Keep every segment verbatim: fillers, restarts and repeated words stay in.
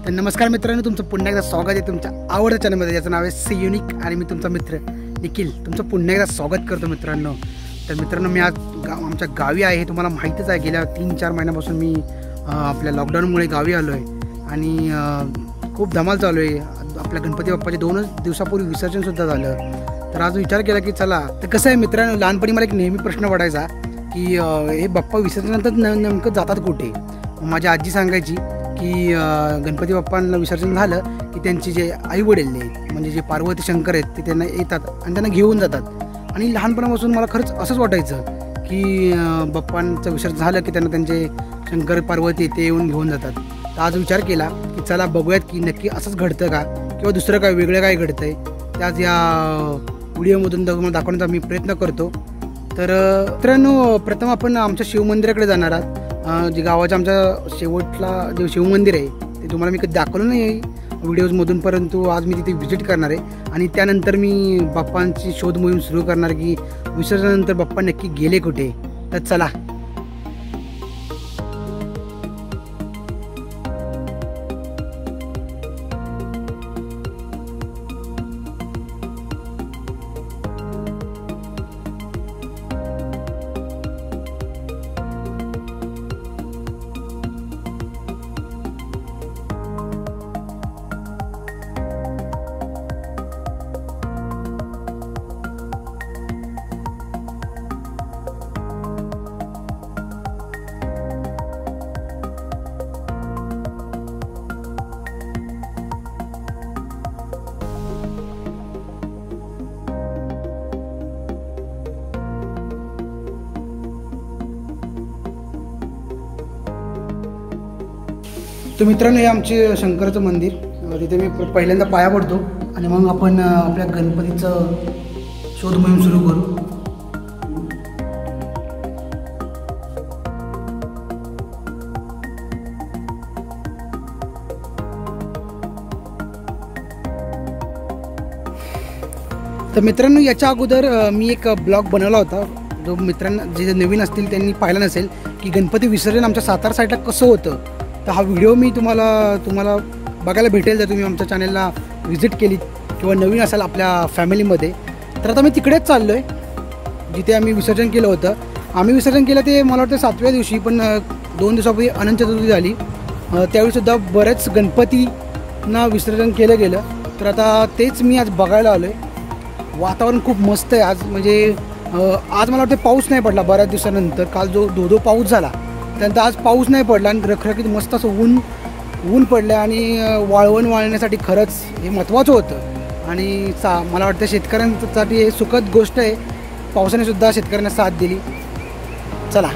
तर नमस्कार मित्रांनो, तुमचं पुन्हा एकदा स्वागत आहे तुमच्या आवडत्या चॅनलमध्ये, ज्याचं नाव आहे सी युनिक आणि मी तुमचा मित्र निखिल तुमचं पुन्हा एकदा स्वागत करतो मित्रांनो. तर मित्रांनो, मी आज गाव आमच्या गावी आहे. तुम्हाला माहितीच आहे, गेल्या तीन चार महिन्यापासून मी आपल्या लॉकडाऊनमुळे गावी आलो आहे आणि खूप धमाल चालू आहे. आपल्या गणपती बाप्पाचे दोनच दिवसापूर्वी विसर्जनसुद्धा झालं. तर आज विचार केला की चला. तर कसं आहे मित्रांनो, लहानपणी मला एक नेहमी प्रश्न पडायचा की हे बाप्पा विसर्जनानंतर न नेमकं जातात कुठे. माझी आजी सांगायची की गणपती बाप्पांना विसर्जन झालं की त्यांचे जे आई वडील आहेत, म्हणजे जे पार्वती शंकर आहेत, ते त्यांना येतात आणि त्यांना घेऊन जातात. आणि लहानपणापासून मला खरंच असंच वाटायचं की बाप्पांचं विसर्जन झालं की त्यांना त्यांचे शंकर पार्वती ते येऊन घेऊन जातात. तर आज विचार केला की चला बघूयात की नक्की असंच घडतं का किंवा दुसरं काय वेगळं काय घडतं आहे. त्याच या व्हिडिओमधून तुम्हाला दाखवण्याचा मी प्रयत्न करतो. तर मित्रांनो, प्रथम आपण आमच्या शिवमंदिराकडे जाणार आहात. जे गावाच्या आमच्या शेवटला जे शिवमंदिर आहे ते तुम्हाला मी कधी दाखवलं नाही व्हिडिओजमधून, परंतु आज मी तिथे व्हिजिट करणार आहे आणि त्यानंतर मी बाप्पांची शोध मोहीम सुरू करणार की विसर्जनानंतर बाप्पा नक्की गेले कुठे. तर चला. तर मित्रांनो, हे आमचे शंकराचं मंदिर. तिथे मी पहिल्यांदा पाया पडतो आणि मग आपण आपल्या गणपतीचं शोध मोहीम सुरू करू. तर मित्रांनो, याच्या अगोदर मी एक ब्लॉग बनवला होता, जो मित्रांना जे नवीन असतील त्यांनी पाहिला नसेल, की गणपती विसर्जन आमच्या सातारा साईडला कसं होतं. तर हा व्हिडिओ मी तुम्हाला तुम्हाला बघायला भेटेल जर तुम्ही आमच्या चॅनलला व्हिजिट केली किंवा नवीन असाल आपल्या फॅमिलीमध्ये. तर आता मी तिकडेच चाललो आहे जिथे आम्ही विसर्जन केलं होतं. आम्ही विसर्जन केलं ते मला वाटतं सातव्या दिवशी, पण दोन दिवसापूर्वी अनंत चतुर्थी झाली, त्यावेळीसुद्धा बरेच गणपतींना विसर्जन केलं गेलं. तर आता तेच मी आज बघायला आलो आहे. वातावरण खूप मस्त आहे आज. म्हणजे आज मला वाटतं पाऊस नाही पडला बऱ्याच दिवसानंतर. काल जो धो धो पाऊस झाला त्यानंतर आज पाऊस नाही पडला आणि रखरखीत मस्त असं ऊन ऊन पडलं आणि वाळवण वाळण्यासाठी खरंच हे महत्त्वाचं होतं. आणि सा मला वाटतं शेतकऱ्यांसाठी हे सुखद गोष्ट आहे. पावसाने सुद्धा शेतकऱ्यांना साथ दिली. चला.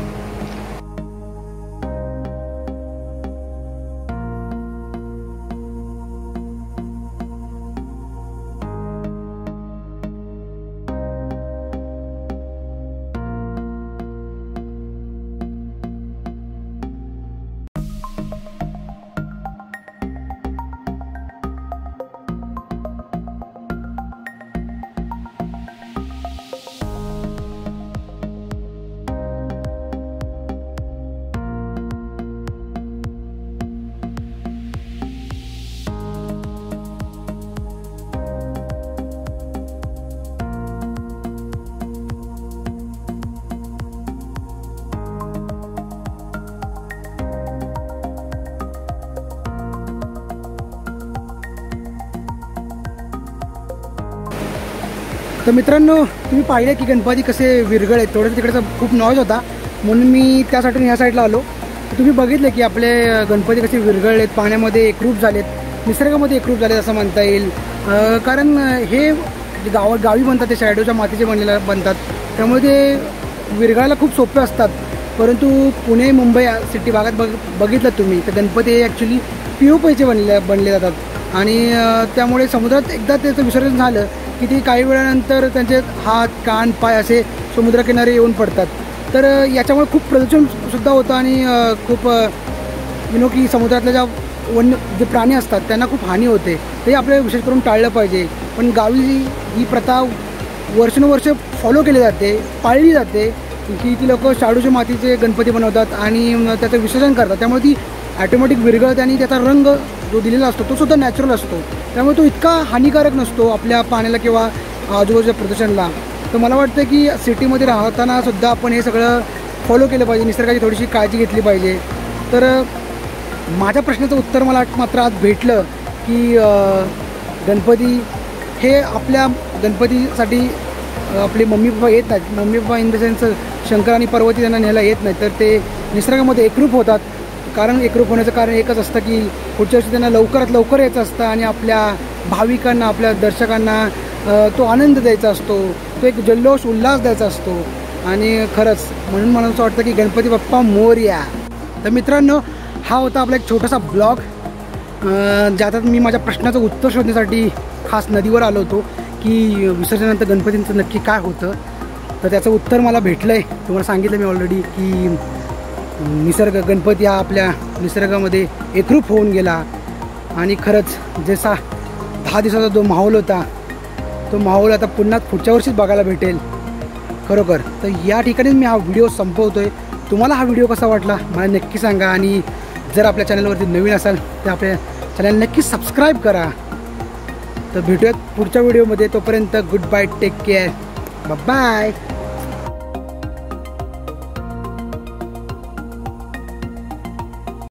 तर मित्रांनो, तुम्ही पाहिले की गणपती कसे विरगळ आहेत. थोडं तिकडेचा खूप नॉईज होता म्हणून मी त्यासाठी ह्या साईडला आलो. तुम्ही बघितले की आपले गणपती कसे विरगळ आहेत, पाण्यामध्ये एकरूप झालेत, निसर्गामध्ये एकरूप झालेत असं म्हणता येईल. कारण हे गाव गावी बनतात ते शॅडोच्या मातीचे बनलेले बनतात, त्यामुळे ते विरघळायला खूप सोपे असतात. परंतु पुणे मुंबई सिटी भागात बघ बघितलं तुम्ही तर गणपती हे ॲक्च्युली पी ओ पीचे बनले बनले जातात आणि त्यामुळे समुद्रात एकदा त्याचं विसर्जन झालं की ती काही वेळानंतर त्यांचे हात कान पाय असे समुद्रकिनारे येऊन पडतात. तर याच्यामुळे खूप प्रदूषणसुद्धा होतं आणि खूप यु नो की समुद्रातल्या ज्या वन्य जे प्राणी असतात त्यांना खूप हानी होते. ते आपल्याला विशेष करून टाळलं पाहिजे. पण गावी ही प्रथा वर्षानुवर्ष फॉलो केली जाते, पाळली जाते की ती लोक शाडूच्या मातीचे गणपती बनवतात आणि त्याचं विसर्जन करतात. त्यामुळे ती ॲटोमॅटिक विरघळते आणि त्याचा रंग जो दिलेला असतो तो सुद्धा नॅचरल असतो, त्यामुळे तो इतका हानिकारक नसतो आपल्या पाण्याला किंवा आजूबाजूच्या प्रदूषणाला. तर मला वाटतं की सिटीमध्ये राहताना सुद्धा आपण हे सगळं फॉलो केलं पाहिजे, निसर्गाची थोडीशी काळजी घेतली पाहिजे. तर माझ्या प्रश्नाचं उत्तर मला मात्र आज भेटलं की गणपती हे आपल्या गणपतीसाठी आपले मम्मी पप्पा येत नाहीत. Mummy papa in the sense Shankar आणि पार्वती त्यांना न्यायला येत नाहीत, तर ते निसर्गामध्ये एकरूप होतात. कारण एकरूप होण्याचं कारण एकच असतं की पुढच्या वर्षी त्यांना लवकरात लवकर यायचं असतं आणि आपल्या भाविकांना, आपल्या दर्शकांना तो आनंद द्यायचा असतो, तो एक जल्लोष उल्हास द्यायचा असतो. आणि खरंच म्हणून मला असं वाटतं की गणपती बाप्पा मोरया. तर मित्रांनो, हा होता आपला एक छोटासा ब्लॉग, ज्यात मी माझ्या प्रश्नाचं उत्तर शोधण्यासाठी खास नदीवर आलो होतो की विसर्जनानंतर गणपतींचं नक्की काय होतं. तर त्याचं उत्तर मला भेटलं आहे. तुम्हाला सांगितलं मी ऑलरेडी की निसर्ग गणपती हा आपल्या निसर्गामध्ये एकरूप होऊन गेला. आणि खरंच जसा दहा दिवसाचा जो माहोल होता तो माहोल आता पुन्हा पुढच्या वर्षीच बघायला भेटेल खरोखर. तर या ठिकाणीच मी हा व्हिडिओ संपवतो आहे. तुम्हाला हा व्हिडिओ कसा वाटला मला नक्की सांगा. आणि जर आपल्या चॅनलवरती नवीन असाल तर आपल्या चॅनल नक्की सबस्क्राईब करा. तर भेटूयात पुढच्या व्हिडिओमध्ये. तोपर्यंत good bye, take care, bye.